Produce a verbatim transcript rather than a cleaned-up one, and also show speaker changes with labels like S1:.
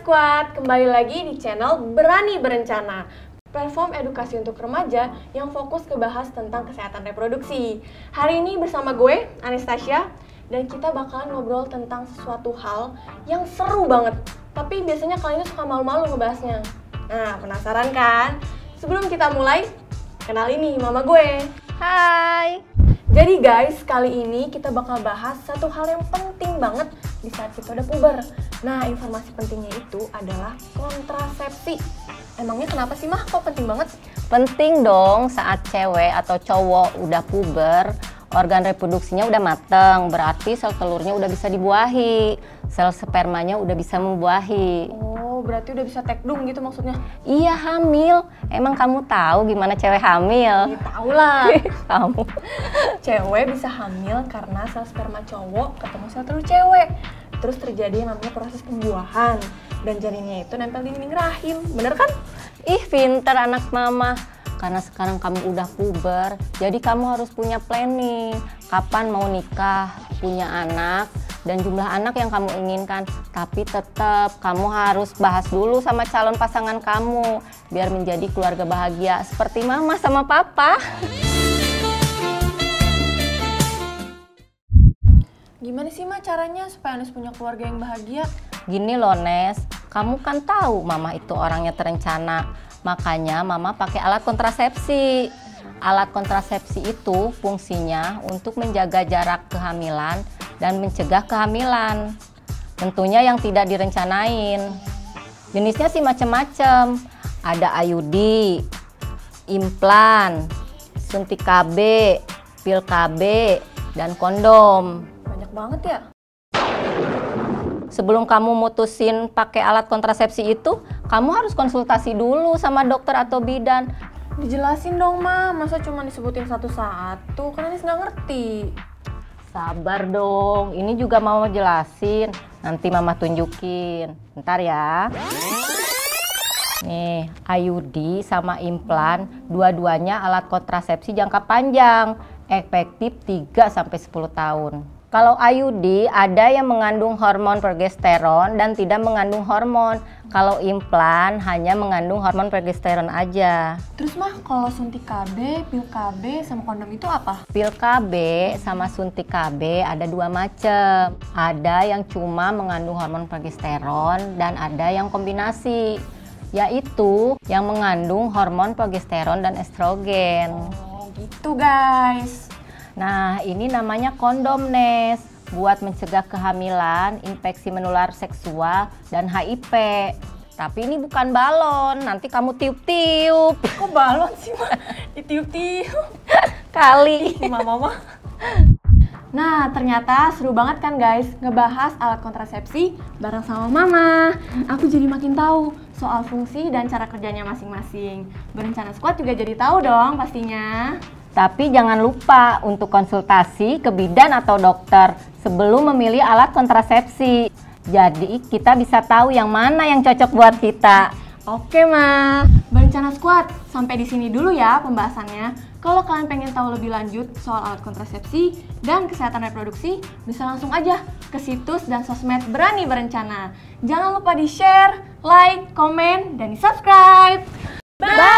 S1: Squad, kembali lagi di channel Berani Berencana, platform edukasi untuk remaja yang fokus ngebahas tentang kesehatan reproduksi. Hari ini bersama gue, Anastasia, dan kita bakalan ngobrol tentang sesuatu hal yang seru banget. Tapi biasanya kalian itu suka malu-malu ngebahasnya. Nah, penasaran kan? Sebelum kita mulai, kenalin nih mama gue.
S2: Hai.
S1: Jadi guys, kali ini kita bakal bahas satu hal yang penting banget di saat kita udah puber. Nah, informasi pentingnya itu adalah kontrasepsi. Emangnya kenapa sih, Mah? Kok penting banget?
S2: Penting dong saat cewek atau cowok udah puber, organ reproduksinya udah mateng, berarti sel telurnya udah bisa dibuahi, sel spermanya udah bisa membuahi.
S1: Oh, berarti udah bisa tekdung gitu maksudnya?
S2: Iya, hamil. Emang kamu tahu gimana cewek hamil?
S1: Ya, tahu lah.
S2: Kamu.
S1: Cewek bisa hamil karena sel sperma cowok ketemu sel telur cewek. Terus terjadi yang namanya proses pembuahan. Dan janinnya itu nempel di dinding rahim. Bener kan?
S2: Ih, pintar anak mama. Karena sekarang kamu udah puber, jadi kamu harus punya planning. Kapan mau nikah, punya anak, dan jumlah anak yang kamu inginkan. Tapi tetap kamu harus bahas dulu sama calon pasangan kamu, biar menjadi keluarga bahagia seperti mama sama papa.
S1: Gimana sih, Ma, caranya supaya Nes punya keluarga yang bahagia?
S2: Gini loh, Nes, kamu kan tahu mama itu orangnya terencana. Makanya mama pakai alat kontrasepsi. Alat kontrasepsi itu fungsinya untuk menjaga jarak kehamilan dan mencegah kehamilan. Tentunya yang tidak direncanain. Jenisnya sih macam-macam. Ada I U D, implan, suntik K B, pil K B, dan kondom.
S1: Banyak banget ya?
S2: Sebelum kamu mutusin pakai alat kontrasepsi itu, kamu harus konsultasi dulu sama dokter atau bidan.
S1: Dijelasin dong, Ma. Masa cuma disebutin satu-satu? Kan Anis nggak ngerti.
S2: Sabar dong, ini juga mau jelasin. Nanti mama tunjukin. Bentar ya. Nih, I U D sama implan, dua-duanya alat kontrasepsi jangka panjang, efektif tiga sampai sepuluh tahun. Kalau I U D ada yang mengandung hormon progesteron dan tidak mengandung hormon. Kalau implan hanya mengandung hormon progesteron aja.
S1: Terus, Mah, kalau suntik K B, pil K B, sama kondom itu apa?
S2: Pil K B sama suntik K B ada dua macam. Ada yang cuma mengandung hormon progesteron dan ada yang kombinasi, yaitu yang mengandung hormon progesteron dan estrogen.
S1: Oh, gitu guys.
S2: Nah, ini namanya kondom, Nes, buat mencegah kehamilan, infeksi menular seksual, dan H I V. Tapi ini bukan balon, nanti kamu tiup-tiup.
S1: Kok balon sih, Ma? Ditiup-tiup.
S2: Kali.
S1: Mama-mama. Nah, ternyata seru banget kan guys ngebahas alat kontrasepsi bareng sama Mama. Aku jadi makin tahu soal fungsi dan cara kerjanya masing-masing. Berencana Squad juga jadi tahu dong pastinya.
S2: Tapi jangan lupa untuk konsultasi ke bidan atau dokter sebelum memilih alat kontrasepsi. Jadi kita bisa tahu yang mana yang cocok buat kita.
S1: Oke, Ma. Berencana Squad, sampai di sini dulu ya pembahasannya. Kalau kalian pengen tahu lebih lanjut soal alat kontrasepsi dan kesehatan reproduksi, bisa langsung aja ke situs dan sosmed Berani Berencana. Jangan lupa di-share, like, komen, dan di-subscribe. Bye!